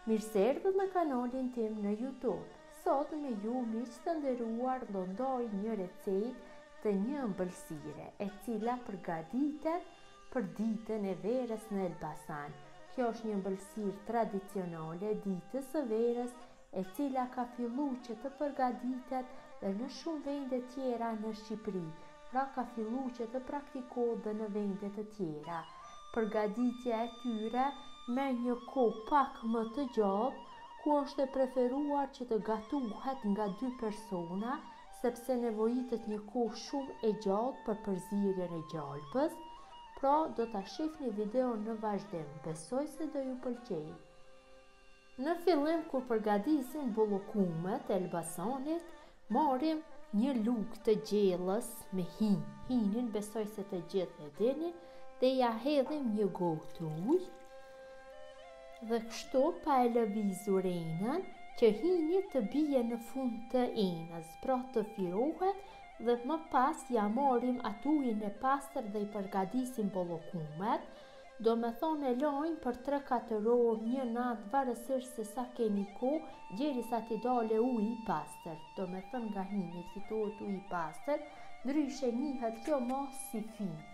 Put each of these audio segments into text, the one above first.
Mirëserdhët në kanalin tim në YouTube. Sot me ju miq të nderuar do ndoj një recetë të një ëmbëlsire e cila përgatitet për ditën e verës në Elbasan. Kjo është një ëmbëlsirë tradicionale ditës së verës e cila ka filluar që të përgatitet dhe në shumë vende tjera në Shqipëri. Pra ka filluar që të praktikohet dhe në vende të tjera. Përgatitja e tyre me një kohë pak më të gjatë, ku është e preferuar që të gatuhet nga 2 persona, sepse nevojitet një kohë shumë e gjatë për përzierjen e gjalpës. Pra do ta shihni videon në vazhdim. Besoj se do ju pëlqejë. Në fillim kur përgatisim bollokumet e Elbasanit, marrim një lugë të gjellës me hinë. Hinin besoj se të gjithë e dini, dhe ja hedhim një gotë të ujë. Dhe kështu pa e lëvizur enën, që hini të bie në fund të enës, pra të firohet, dhe më pas ja marrim atë ujin e pastër dhe i përgatisim bollokumet. Do me thonë e lajmë për 3-4 orë, një natë, varësisht se sa keni kohë, derisa t'i dale uji i pastër. Do me thonë nga hini fitohet uji i pastër, ndryshe njihet kjo më si finë.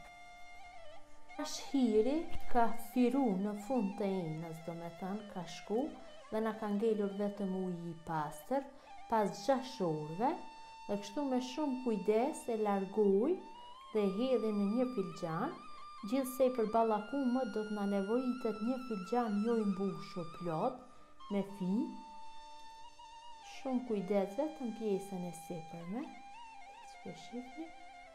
Hiri ka firu në fund të enës, do me thënë ka shku dhe na ka ngelur vetëm uji i pastër pas 6 orëve, dhe kështu me shumë kujdes e largoj dhe hedhi në një filxhan. Gjithsej për ballakumët do të na nevojitet një filxhan jo i mbushur plot me fij. Shumë kujdes vetëm pjesën e sipërme. Që shihni.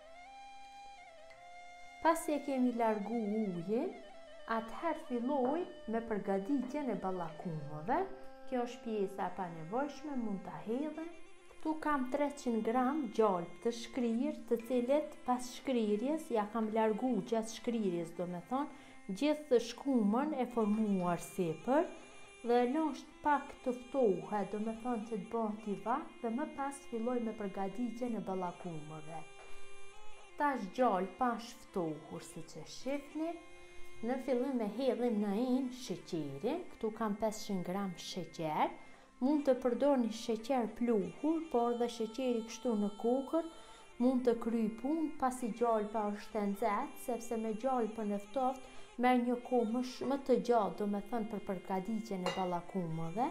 Pasi e kemi largu ujin, atëherë filloj me përgatitjen e ballakumëve. Kjo është pjesa pa nevojshme, mund ta hedhim. Këtu kam 300 gram gjalp të shkrirë, të cilët pas shkrirjes ja kam largu gjatë shkrirjes, do me thonë gjithë shkumën e formuar sipër dhe lësht pak të ftohet, do me thonë që të bëhet i vakt, dhe më pas filloj me përgatitjen e ballakumëve. Tash gjalpa është ftohur, si që shifni. Në fillim e hedhim në enë sheqerin. Këtu kam 500 gram sheqer. Mund të përdorni sheqer pluhur, por dhe sheqeri kështu në kokër mund të kryej punë pasi gjalpa është e nxehtë, sepse me gjalpën e ftoftë merr një kohë më të gjatë, do me thënë për përgatitjen e ballakumëve.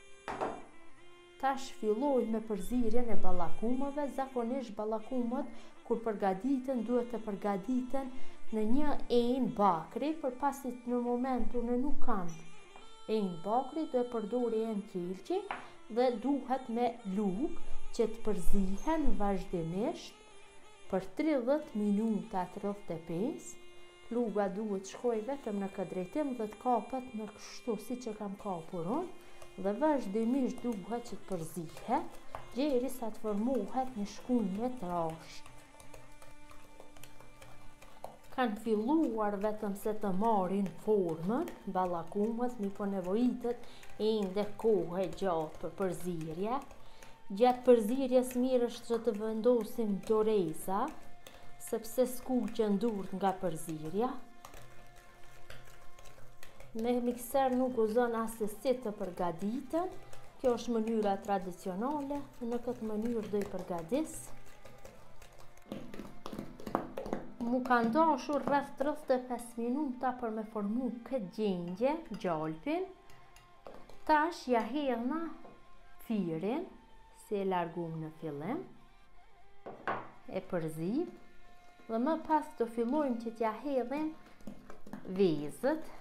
Tash filloj me përzierjen e ballakumëve. Zakonisht ballakumët kur përgatiten duhet të përgatiten në një enë bakri, përpasi në moment unë nuk kam enë bakri, do e përdori enë qelçi dhe duhet me lugë që të përzihen vazhdimisht për 30 minuta 35. Luga duhet shkoj vetëm në këtë drejtim dhe të kapet në kështu si që kam kapur unë, dhe vazhdimisht duhet që të përzihet derisa të formohet një shkumë trashë. Kanë filluar vetëm se të marrin formën ballakumët, mi po nevojitet ende kohë e gjatë për përzierje. Gjatë përzierjes mirë është që të vendosim doreza, sepse skuqen durt nga përzierja. Me mikser nuk guzon asesi të përgatiten. Kjo është mënyra tradicionale. Në këtë mënyrë do i përgatis. Mu kanë dashur rreth 35 minuta për me formu këtë gjendje, gjalpin. Tash ja hedhna firin, si e largum në fillim. E përzim. Dhe më pas të fillojmë që t'ja hedhim vezët.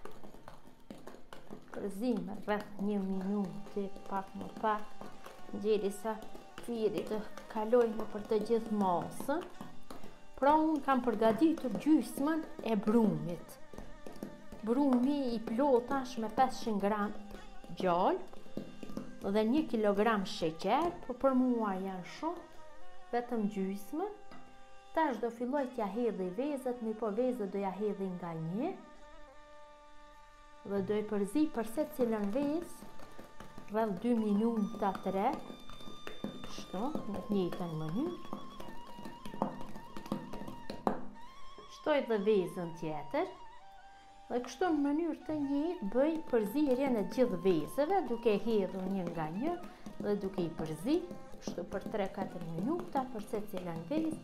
Përzim rreth 1 minutë, pak më pak, derisa firi të kalojnë për të gjithë masën. Pra unë kam përgatitur gjysmën e brumit. Brumi i plot është me 500 gram gjalp dhe 1 kilogram sheqer, por për mua janë shumë, vetëm gjysmën. Tash do filloj t'ja hedhi vezët, mi po vezët do ja hedhi nga një. Dhe do i përzi për secilën vezë rreth 2 minuta 3. Kështu, në të njëjtën mënyrë. Shtoj dhe vezën tjetër. Dhe kështu në mënyrë të njëjtë bëj përzierjen e gjithë vezëve duke hedhur një nga një dhe duke i përzi, kështu për 3-4 minuta për secilën vezë.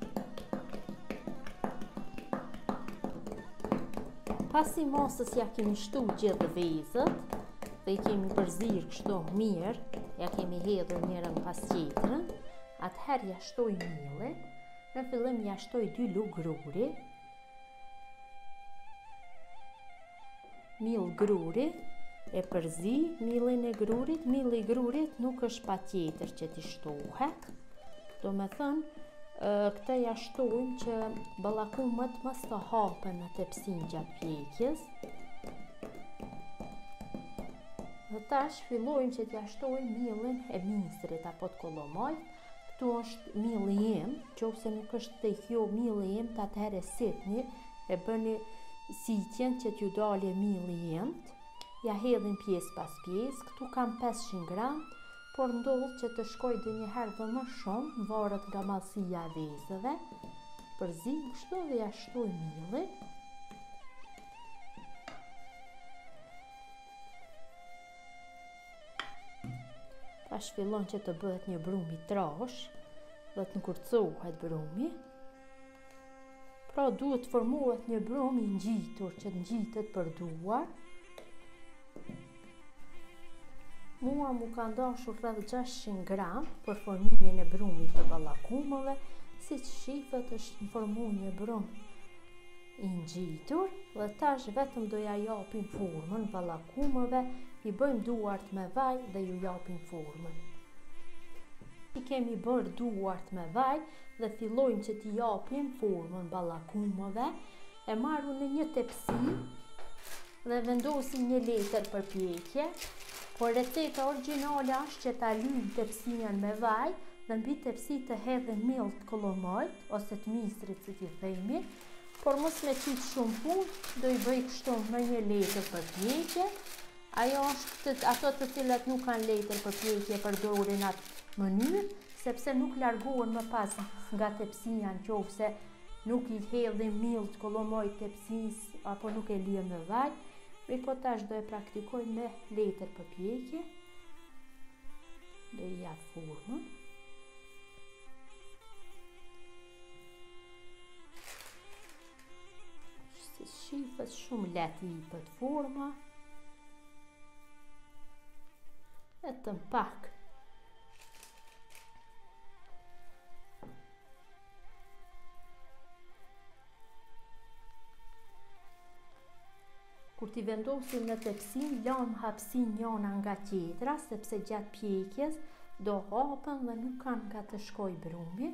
Pasi mosës ja kemi shtu gjithë vezët dhe i kemi përzirë kështu mirë, ja kemi hedhur njërën pas tjetrën, atëherë ja shtoj millin. Në fillim ja shtoj 2 lugë gruri. Mill gruri, e përzi millin e grurit. Milli i grurit nuk është patjetër që t'i shtohet. Do me thënë, këta ja shtojmë që ballakumët mos të hapen në tepsinë gjatë pjekjes. Dhe tash fillojmë që t'ja shtojmë millin e misrit apo të kollomajt. Këtu është milli im, qofse nuk është të kjo milli im, të atëherë sitni, e bëni sitjen që t'ju dalje milli im. Ja hedhin pjesë pas pjesë, këtu kam 500 gram, por ndodh që të shkoj dhe njëherë dhe më shumë, varet nga mallësia e vezëve. Përzi kështu dhe ja shtoj millin. Tash fillon që të bëhet një brum i trash dhe të nkurcohet brumi. Pra duhet të formohet një brum i ngjitur që të ngjitet për duar. Mua mu ka dashur rreth 600 gram për formimin e brumit të ballakumëve, si që shifet është formu një brum i ngjitur dhe tash vetëm do ja japim formën ballakumëve, i bëjmë duart me vaj dhe ju japim formën. I kemi bërë duart me vaj dhe fillojmë që t'i japim formën ballakumëve, e marru në një tepsi dhe vendosim një letër për pjekje, por receta origjinale është që ta lyjmë tepsinën me vaj dhe mbi tepsi të hedhin mill të kollomajt ose të misrit si t'i themi, por mos me qitë shumë punë, do i bëj kështu me një letër për pjekje. Ajo është ato të cilat nuk kanë letër për pjekje përdorin atë mënyrë, sepse nuk largohen më pas nga tepsia nëse nuk i hedhim mill të kollomajt tepsisë apo nuk e liëm me vaj. Mirë po tash do e praktikoj me letër për pjekje. Do i jap formën. Shifët shumë lehtë i jepet forma. Vetëm pak. Kur t'i vendosim në tepsin, lëm hapësin njëna nga tjetra, sepse gjatë pjekjes do hapen dhe nuk kanë nga të shkoj brumi.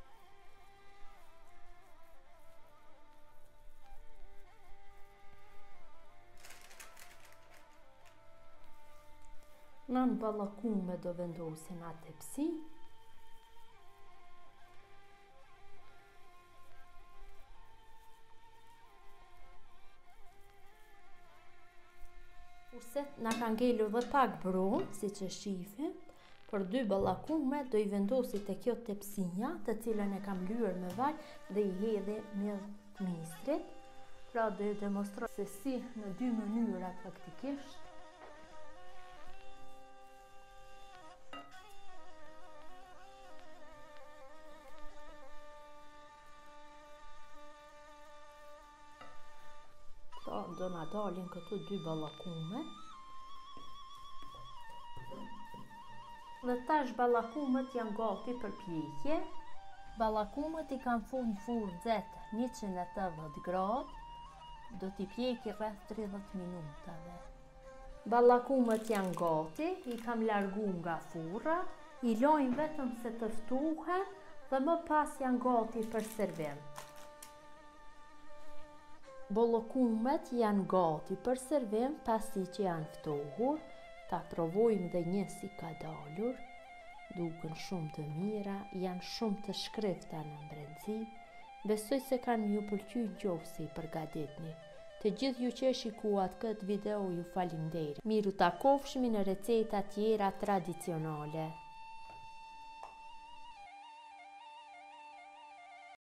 Nën ballakume do vendosin atë tepsi. Kurse na ka ngelur dhe pak brum, si që shifim, për 2 ballakume do i vendosi te kjo tepsinja, të cilën e kam lyer me vaj dhe i hedhi mill të misrit. Pra do i demonstroj se si në 2 mënyra faktikisht. Do na dalin këtu 2 ballakume. Dhe tash ballakumet janë gati për pjekje. Ballakumet i kanë full furrë nxehtë 180 gradë. Do t'i pjeki rreth 30 minutave. Ballakumet janë gati, i kam largu nga furra, i lojmë vetëm se të ftuhen dhe më pas janë gati për servim. Ballakumet janë gati për servim pasi që janë ftohur. Ta provojmë dhe një si ka dalur. Duken shumë të mira, janë shumë të shkrefta në brendësi. Besoj se kanë ju pëlqyer nëse i përgatitni. Të gjithë ju që shikuat këtë video ju falenderoj. Miru takofshmi në receta tjera tradicionale.